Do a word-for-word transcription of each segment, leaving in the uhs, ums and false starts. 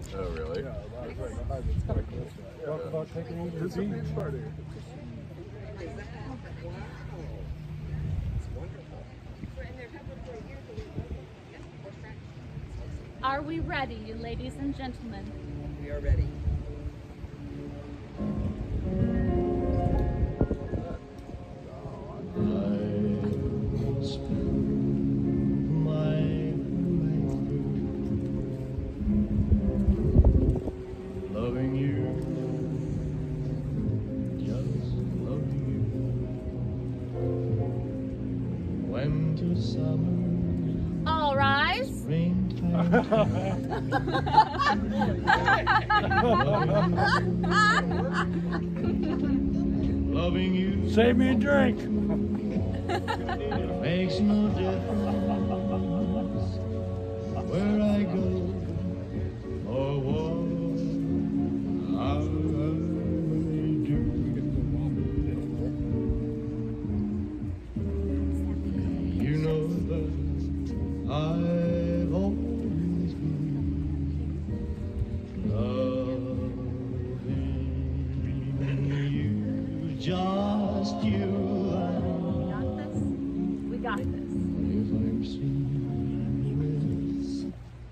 Oh, really? Yeah, I was right behind it. It's kind of close. Talk about taking over the beach. Are we ready, ladies and gentlemen? We are ready. Loving you, just loving you. Winter, summer, all rise. Springtime. Loving you. Save me a drink. Makes no difference where I go or what I do. You know that I've always been loving you, just you. We got this. If I'm seamless.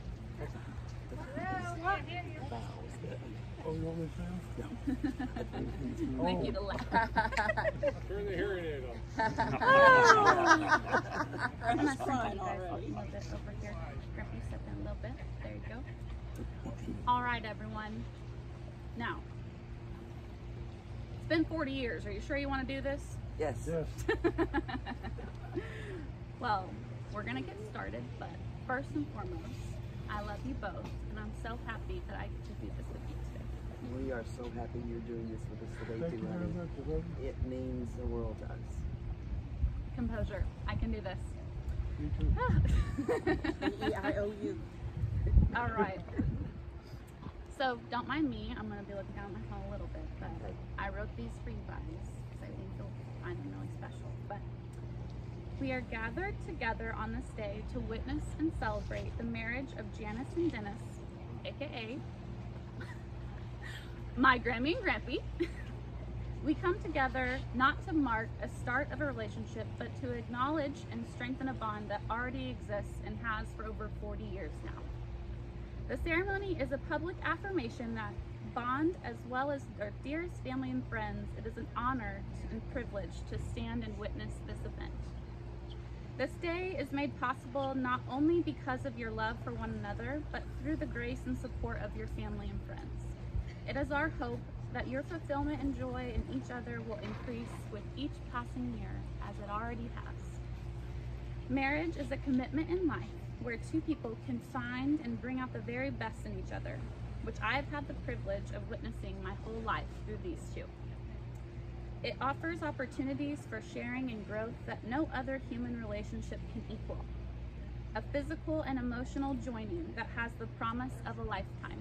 Oh, you want me to film? Make you to laugh. Turn the hearing aid on. I'm gonna send you guys a little bit over here. Grumpy, step in a little bit. There you go. All right, everyone. Now, it's been forty years. Are you sure you want to do this? Yes. Yes. Well, we're gonna get started, but first and foremost, I love you both, and I'm so happy that I get to do this with you today. We are so happy you're doing this with us today, Thank too, you very honey. much. I love you. It means the world to us. Composure. I can do this. You too. E I O U. All right. So don't mind me. I'm going to be looking down my phone a little bit, but I wrote these for you guys because I think you'll find them really special. But we are gathered together on this day to witness and celebrate the marriage of Janice and Dennis, aka my Grammy and Grampy. We come together not to mark a start of a relationship, but to acknowledge and strengthen a bond that already exists and has for over forty years now. The ceremony is a public affirmation that bond, as well as our dearest family and friends. It is an honor and privilege to stand and witness this event. This day is made possible not only because of your love for one another, but through the grace and support of your family and friends. It is our hope that your fulfillment and joy in each other will increase with each passing year, as it already has. Marriage is a commitment in life where two people can find and bring out the very best in each other, which I have had the privilege of witnessing my whole life through these two. It offers opportunities for sharing and growth that no other human relationship can equal. A physical and emotional joining that has the promise of a lifetime.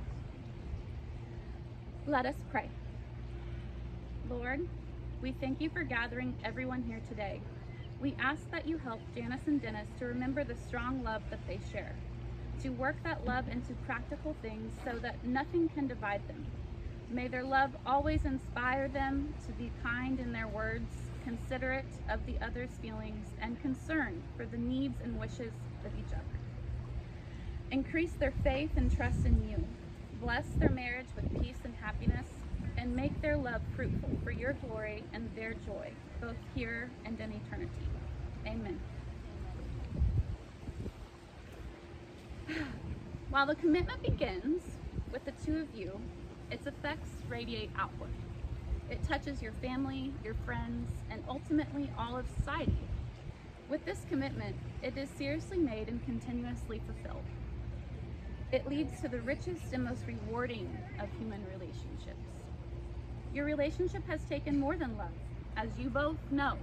Let us pray. Lord, we thank you for gathering everyone here today. We ask that you help Janice and Dennis to remember the strong love that they share, to work that love into practical things so that nothing can divide them. May their love always inspire them to be kind in their words, considerate of the other's feelings, and concerned for the needs and wishes of each other. Increase their faith and trust in you. Bless their marriage with peace and happiness, and make their love fruitful for your glory and their joy, both here and in eternity. Amen. While the commitment begins with the two of you, its effects radiate outward. It touches your family, your friends, and ultimately all of society. With this commitment, it is seriously made and continuously fulfilled. It leads to the richest and most rewarding of human relationships. Your relationship has taken more than love, as you both know.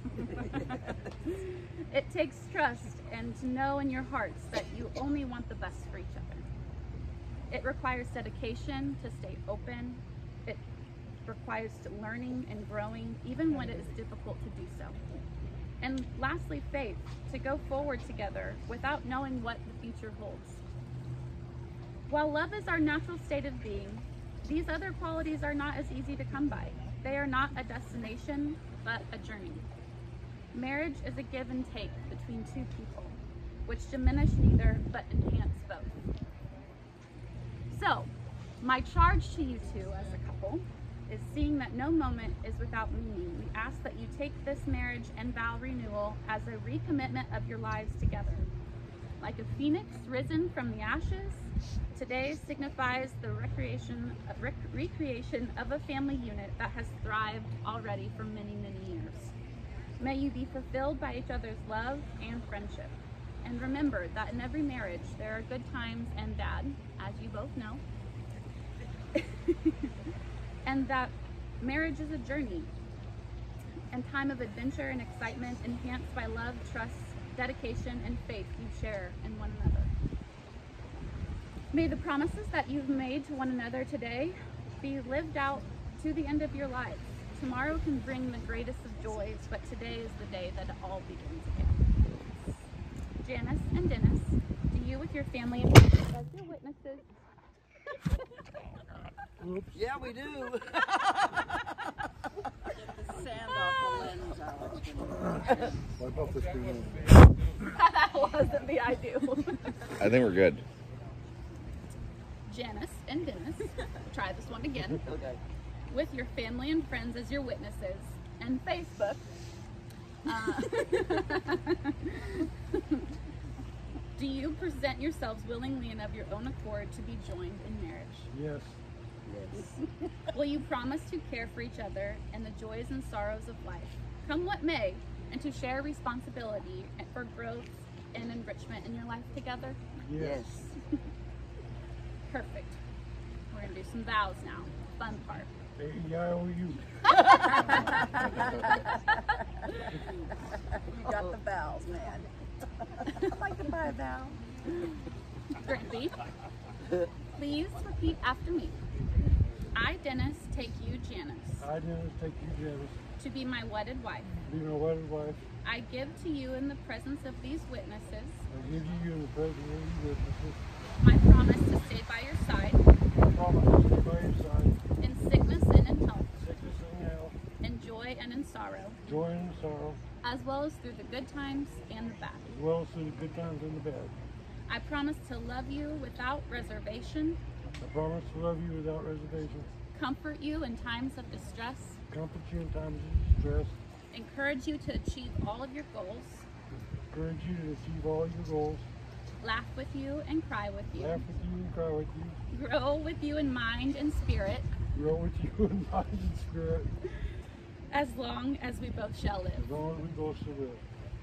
It takes trust and to know in your hearts that you only want the best for each other. It requires dedication to stay open. It requires learning and growing, even when it is difficult to do so. And lastly, faith, to go forward together without knowing what the future holds. While love is our natural state of being, these other qualities are not as easy to come by. They are not a destination, but a journey. Marriage is a give and take between two people, which diminish neither, but enhance both. So, my charge to you two as a couple is, seeing that no moment is without meaning, we ask that you take this marriage and vow renewal as a recommitment of your lives together. Like a phoenix risen from the ashes, today signifies the recreation, rec recreation of a family unit that has thrived already for many, many years. May you be fulfilled by each other's love and friendship. And remember that in every marriage, there are good times and bad, as you both know. And that marriage is a journey and time of adventure and excitement, enhanced by love, trust, dedication, and faith you share in one another. May the promises that you've made to one another today be lived out to the end of your lives. Tomorrow can bring the greatest of joys, but today is the day that it all begins again. Janice and Dennis, do you with your family and friends as your witnesses? Oops. Yeah, we do. Sand off the lens, Alex. Wipe off the screen. That wasn't the ideal. I think we're good. Janice and Dennis, try this one again. Okay. With your family and friends as your witnesses, and Facebook, uh, do you present yourselves willingly and of your own accord to be joined in marriage? Yes. Yes. Will you promise to care for each other and the joys and sorrows of life, come what may, and to share responsibility for growth and enrichment in your life together? Yes. Yes. Perfect. We're going to do some vows now. Fun part. A E I O U. You got the vowels, man. I'd like to buy a vow. Grampy, please repeat after me. I, Dennis, take you, Janice, I, Dennis, take you, Janice, to be my wedded wife. to be my wedded wife. I give to you in the presence of these witnesses I give you in the presence of you witnesses my promise to stay by your side I promise to stay by your side, in sickness and in health, sickness and health, in joy and in sorrow, joy and sorrow, as well as through the good times and the bad. as well as through the good times and the bad. I promise to love you without reservation, I promise to love you without reservation, comfort you in times of distress, comfort you in times of distress, encourage you to achieve all of your goals, encourage you to achieve all your goals, laugh with you and cry with you, laugh with you and cry with you, grow with you in mind and spirit, grow with you in mind and spirit, as long as we both shall live. as long as we both shall live.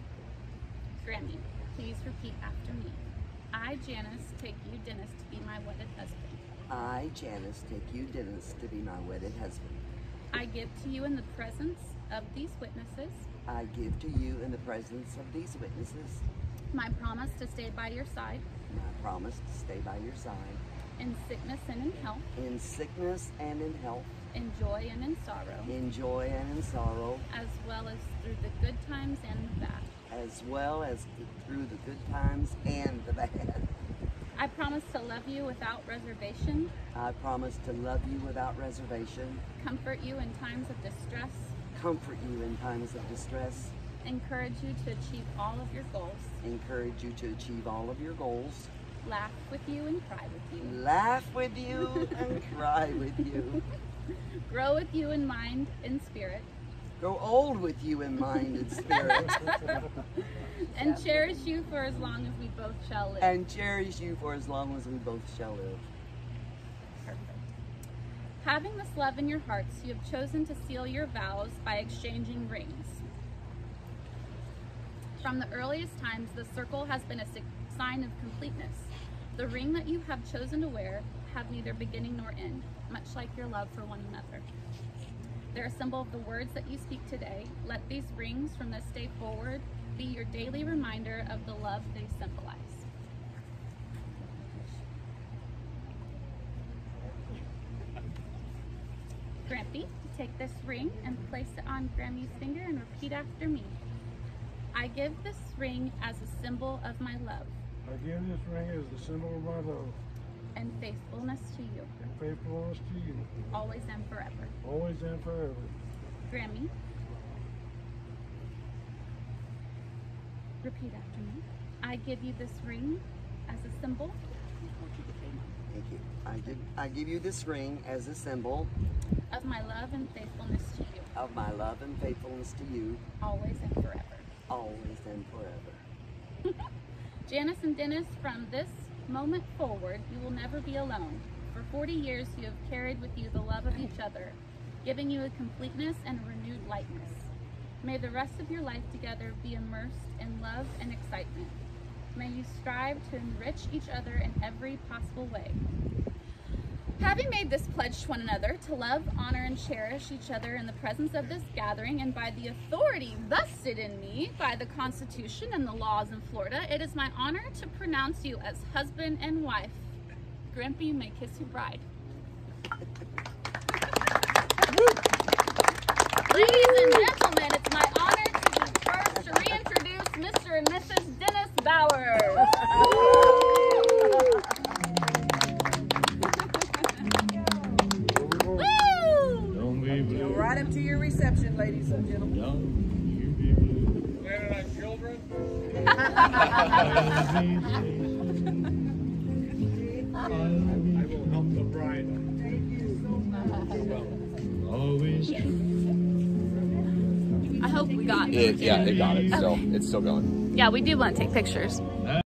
Grammy, please repeat after me. I, Janice, take you, Dennis, to be my wedded husband. I, Janice, take you, Dennis, to be my wedded husband. I give to you in the presence of these witnesses I give to you in the presence of these witnesses my promise to stay by your side my promise to stay by your side in sickness and in health, in sickness and in health, in joy and in sorrow, in joy and in sorrow, as well as through the good times and the bad. as well as through the good times and the bad. I promise to love you without reservation, I promise to love you without reservation, comfort you in times of distress, comfort you in times of distress, encourage you to achieve all of your goals, encourage you to achieve all of your goals, laugh with you and cry with you, laugh with you and cry with you, grow with you in mind and spirit, grow old with you in mind and spirit, and cherish you for as long as we both shall live. and cherish you for as long as we both shall live. Perfect. Having this love in your hearts, you have chosen to seal your vows by exchanging rings. From the earliest times, the circle has been a sig- sign of completeness. The ring that you have chosen to wear have neither beginning nor end, much like your love for one another. They're a symbol of the words that you speak today. Let these rings from this day forward be your daily reminder of the love they symbolize. Grampy, take this ring and place it on Grammy's finger and repeat after me. I give this ring as a symbol of my love, I give this ring as the symbol of my love, and faithfulness to you, and faithfulness to you, always and forever. always and forever. Grammy, repeat after me. I give you this ring as a symbol Thank you. I give, I give you this ring as a symbol of my love and faithfulness to you, of my love and faithfulness to you, always and forever. always and forever. Janice and Dennis, from this moment forward, you will never be alone. For forty years, you have carried with you the love of each other, giving you a completeness and a renewed lightness. May the rest of your life together be immersed in love and excitement. May you strive to enrich each other in every possible way. Having made this pledge to one another to love, honor, and cherish each other in the presence of this gathering and by the authority vested in me by the Constitution and the laws in Florida, it is my honor to pronounce you as husband and wife. Grampy, you may kiss your bride. Ladies and gentlemen, it's my honor to be first to reintroduce Mister and Missus Dennis Bowers. Woo! Don't be blue. Right up to your reception, ladies and gentlemen. Don't you be blue. Planning on children? I'll be faithful. I'll I be will help the bride. always true. I hope we got It, yeah, it got it. Still, it's still going. Yeah, we do want to take pictures.